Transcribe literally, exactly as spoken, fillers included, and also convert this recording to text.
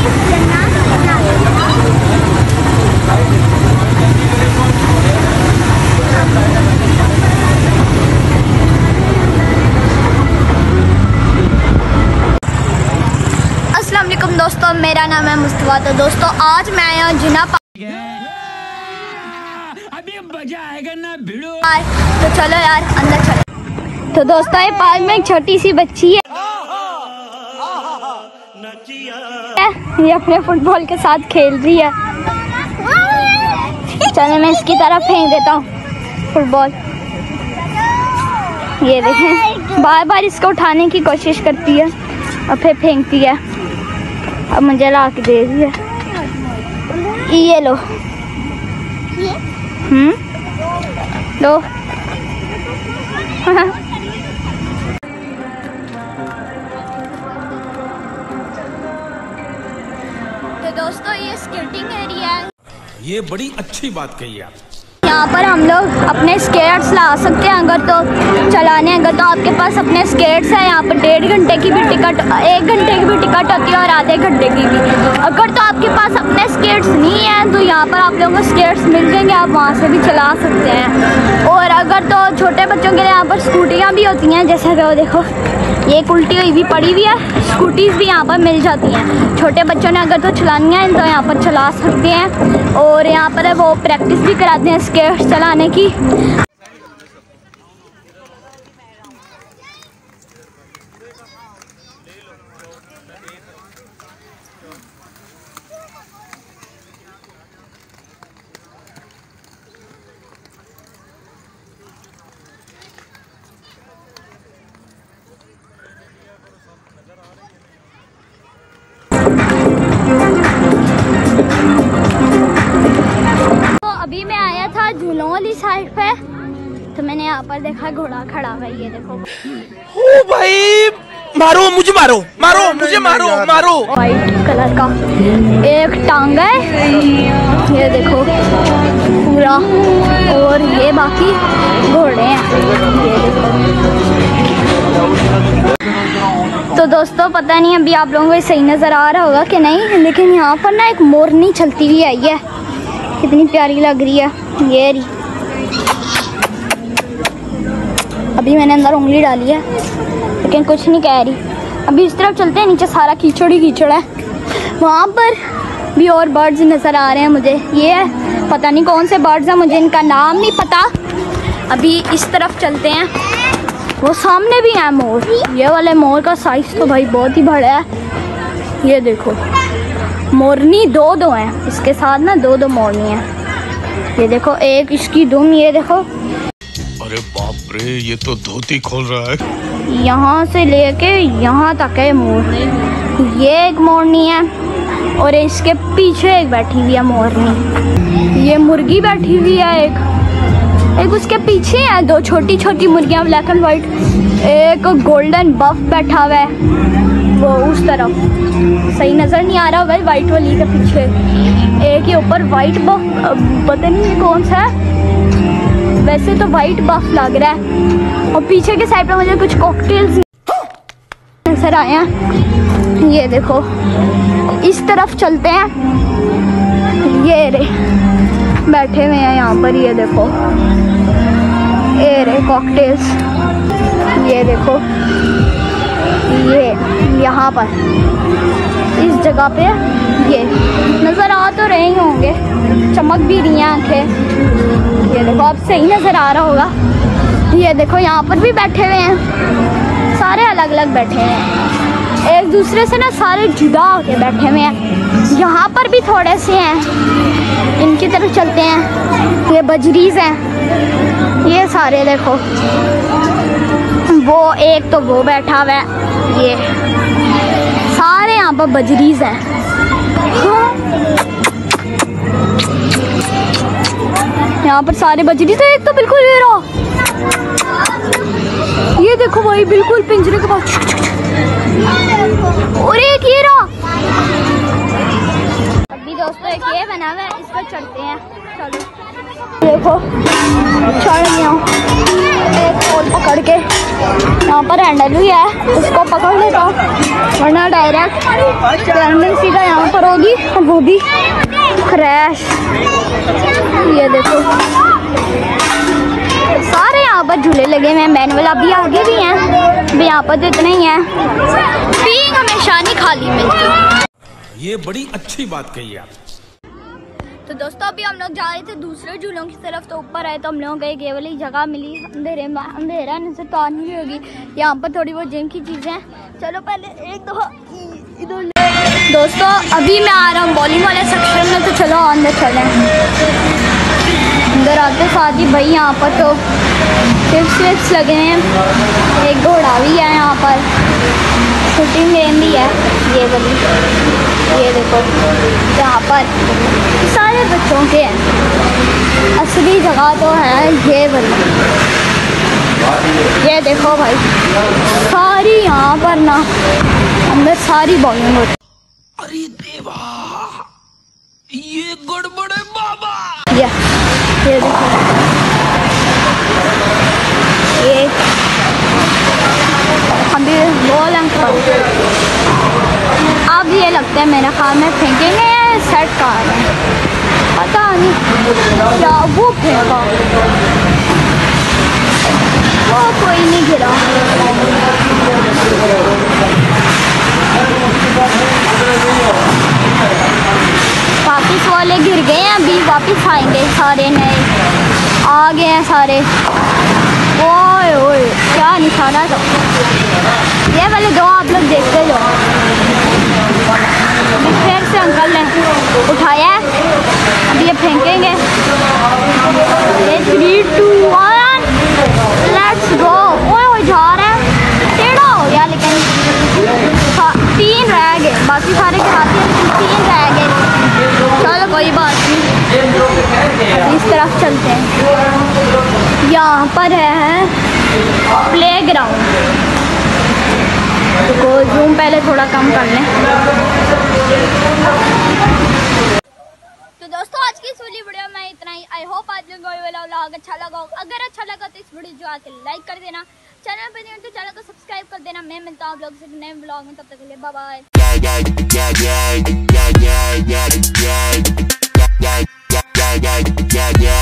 अस्सलाम वालेकुम दोस्तों, मेरा नाम है मुस्तफा। तो दोस्तों आज मैं आया जिना अभी मजा आएगा ना भिड़ो। तो चलो यार अंदर चलो। तो दोस्तों ये पार्क में एक छोटी सी बच्ची है, ये अपने फुटबॉल के साथ खेल रही है। चलो मैं इसकी तरफ फेंक देता हूँ फुटबॉल। ये देखें, बार बार इसको उठाने की कोशिश करती है और फिर फेंकती है। अब मुझे ला के दे रही है, ये लो। हम्म लो। तो दोस्तों ये स्केटिंग एरिया है। ये बड़ी अच्छी बात कही आप। यहाँ पर हम लोग अपने स्केट्स ला सकते हैं अगर तो चलाने अगर तो आपके पास अपने स्केट्स हैं। यहाँ पर डेढ़ घंटे की भी टिकट, एक घंटे की भी टिकट होती है और आधे घंटे की भी। अगर तो आपके पास अपने स्केट्स नहीं हैं तो यहाँ पर आप लोगों को स्केट्स मिल जाएंगे, आप वहाँ से भी चला सकते हैं। और अगर तो छोटे बच्चों के लिए यहाँ पर स्कूटियाँ भी होती हैं, जैसे कि वो देखो ये उल्टी हुई भी पड़ी हुई है। स्कूटीज़ भी यहाँ पर मिल जाती हैं। छोटे बच्चों ने अगर तो चलानी है तो यहाँ पर चला सकते हैं। और यहाँ पर वो प्रैक्टिस भी कराते हैं स्केट्स चलाने की। अभी मैं आया था झूलों वाली साइड पे, तो मैंने यहाँ पर देखा घोड़ा खड़ा हुआ है। ये देखो, ओ भाई मारो मुझे, मारो मारो मुझे, मारो मारो। वाइट कलर का एक टांग है, ये देखो पूरा, और ये बाकी घोड़े हैं। ये देखो। तो दोस्तों पता नहीं अभी आप लोगों को सही नज़र आ रहा होगा कि नहीं, लेकिन यहाँ पर ना एक मोरनी चलती हुई आई है, कितनी प्यारी लग रही है। ये रही, अभी मैंने अंदर उंगली डाली है लेकिन कुछ नहीं कह रही। अभी इस तरफ चलते हैं, नीचे सारा कीचड़ ही कीचड़ है। वहाँ पर भी और बर्ड्स नज़र आ रहे हैं मुझे। ये पता नहीं कौन से बर्ड्स हैं, मुझे इनका नाम नहीं पता। अभी इस तरफ चलते हैं, वो सामने भी है मोर। ये वाले मोर का साइज़ तो भाई बहुत ही बड़ा है। ये देखो मोरनी दो दो हैं, इसके साथ ना दो दो मोरनी हैं। ये देखो एक इसकी दुम, ये देखो। अरे बाप रे, ये तो धोती खोल रहा है। यहाँ से लेके यहाँ तक है मोर। ये एक मोरनी है और इसके पीछे एक बैठी हुई है मोरनी। ये मुर्गी बैठी हुई है एक एक उसके पीछे है दो छोटी छोटी मुर्गियाँ ब्लैक एंड वाइट। एक गोल्डन बफ बैठा हुआ है वो उस तरफ, सही नज़र नहीं आ रहा भाई, वाइट वाली के पीछे। एक ही ऊपर वाइट बफ, पता नहीं कौन सा है, वैसे तो वाइट बफ लग रहा है। और पीछे के साइड पे मुझे कुछ कॉकटेल्स नजर आए हैं। ये देखो इस तरफ चलते हैं, ये रे बैठे हुए हैं यहाँ पर। ये देखो ये रे कॉकटेल्स, ये देखो ये यहाँ पर इस जगह पे ये नज़र आ तो रहे ही होंगे, चमक भी रही हैं आंखें। ये देखो अब सही नज़र आ रहा होगा। ये देखो यहाँ पर भी बैठे हुए हैं, सारे अलग अलग बैठे हैं, एक दूसरे से ना सारे जुदा होके बैठे हुए हैं। यहाँ पर भी थोड़े से हैं, इनकी तरफ चलते हैं। ये बजरीज हैं, ये सारे देखो, वो एक तो वो बैठा हुआ है। ये सारे यहाँ पर बजरीज हैं। यहाँ पर सारे बजरीज, तो एक तो बिल्कुल ये रहा, ये देखो भाई बिल्कुल पिंजरे के पास। और एक ये रहा। अभी दोस्तों एक ये बना हुआ है, इस पर चढ़ते हैं। चलो देखो चढ़ गया एक पोल पकड़ के। यहाँ यहाँ पर हैंडल भी है, उसको पकड़ लेता हूँ वरना डायरेक्ट लैंडिंग सीधा यहाँ पर होगी और होगी क्रैश। ये देखो सारे यहाँ पर झूले लगे हुए हैं, मैनुअल अभी आगे भी हैं, भी यहाँ पर तो इतने ही हैं। पिंग हमेशा नहीं खाली मिलती। ये बड़ी अच्छी बात कही आप। तो दोस्तों अभी हम लोग जा रहे थे दूसरे झूलों की तरफ, तो ऊपर आए तो हम लोगों को एक ये वाली जगह मिली, अंधेरे में अंधेरा नजर तो आनी भी होगी। यहाँ पर थोड़ी बहुत जिम की चीज़ें हैं। चलो पहले एक दो इधर। दोस्तों अभी मैं आ रहा हूँ बॉलिंग वाले सेक्शन में, तो चलो अंदर चलें। अंदर आते साथ ही भाई यहाँ पर तो टिप्स विप्स लगे हैं, एक घोड़ा भी है यहाँ पर, शूटिंग गेम भी है ये वाली, ये देखो यहाँ पर सारे बच्चों के हैं। असली जगह तो है ये वाली, ये देखो भाई सारी यहाँ पर ना अंदर सारी बॉलिंग होती। अरे देवा ये गड़बड़ है बाबा। ये ये देखो ये अभी बॉल अंकल अब ये लगता है मेरे ख्याल में फेंकेंगे या सेट का है, पता नहीं क्या वो फेंका, वो कोई नहीं गिरा। वापिस वाले गिर गए हैं, अभी वापिस आएंगे सारे नए आ गए हैं सारे। ओए ओए क्या निशाना था, ये वाले दो आप लोग देखते लो। अभी फिर से अंकल ने उठाया है, अभी ये फेंकेंगे। Three two one let's go. ओए ओए जा रहा है, टेढ़ा हो गया लेकिन तीन रह गए, बाकी सारे गिराते हैं लेकिन तीन रह गए। चलो कोई बात नहीं, इस तरफ चलते हैं। यहाँ पर है प्ले ग्राउंड, तो जूम पहले थोड़ा कम कर लें। तो दोस्तों आज की इस वाली वीडियो में इतना ही। आई होप आज लोगों को वाला व्लॉग अच्छा लगा हो। अगर अच्छा लगा तो इस वीडियो जो आके लाइक कर देना, चैनल पर नहीं हो तो चैनल को सब्सक्राइब कर देना। मैं मिलता हूँ आप लोगों से नए व्लॉग में, तब तक के लिए बाय बाय।